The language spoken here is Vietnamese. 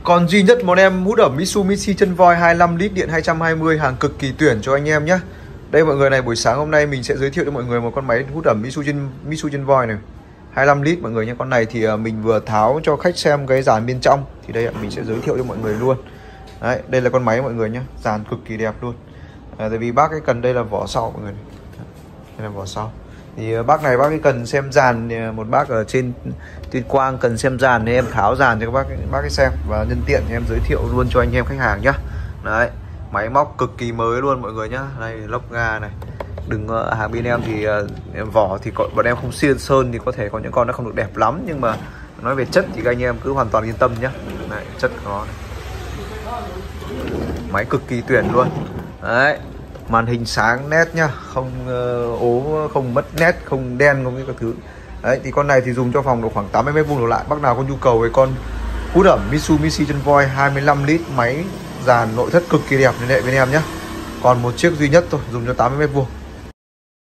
Còn duy nhất một em hút ẩm Mitsubishi chân voi 25 lít điện 220, hàng cực kỳ tuyển cho anh em nhé. Đây mọi người này, buổi sáng hôm nay mình sẽ giới thiệu cho mọi người một con máy hút ẩm Mitsubishi chân voi này 25 lít mọi người nhé. Con này thì mình vừa tháo cho khách xem cái dàn bên trong. Thì đây mình sẽ giới thiệu cho mọi người luôn. Đấy, đây là con máy mọi người nhé, dàn cực kỳ đẹp luôn. Tại vì bác cái cần đây là vỏ sau mọi người này. Đây là vỏ sau. Thì bác này bác ấy cần xem dàn, một bác ở trên Tuyên Quang cần xem dàn nên em tháo dàn cho các bác ấy xem, và nhân tiện em giới thiệu luôn cho anh em khách hàng nhá. Đấy, máy móc cực kỳ mới luôn mọi người nhá. Đây lốc ga này. Đừng hàng bên em thì vỏ thì bọn em không xiên sơn thì có thể có những con nó không được đẹp lắm, nhưng mà nói về chất thì các anh em cứ hoàn toàn yên tâm nhá. Đấy, chất của nó này. Máy cực kỳ tuyển luôn. Đấy, màn hình sáng nét nhá, không ố, không mất nét, không đen, không cái thứ. Đấy, thì con này thì dùng cho phòng độ khoảng 80 m² đổ lại. Bác nào có nhu cầu về con hút ẩm Mitsubishi chân voi 25 lít, máy dàn nội thất cực kỳ đẹp liên hệ bên em nhé. Còn một chiếc duy nhất thôi, dùng cho 80 m².